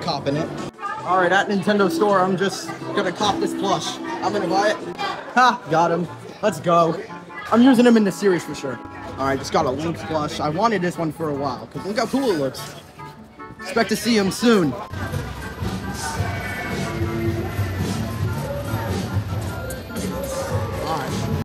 copping it. Alright, at Nintendo Store, I'm just gonna cop this plush. I'm gonna buy it. Ha! Got him. Let's go. I'm using him in the series for sure. Alright, just got a Link plush. I wanted this one for a while, because look how cool it looks. Expect to see him soon.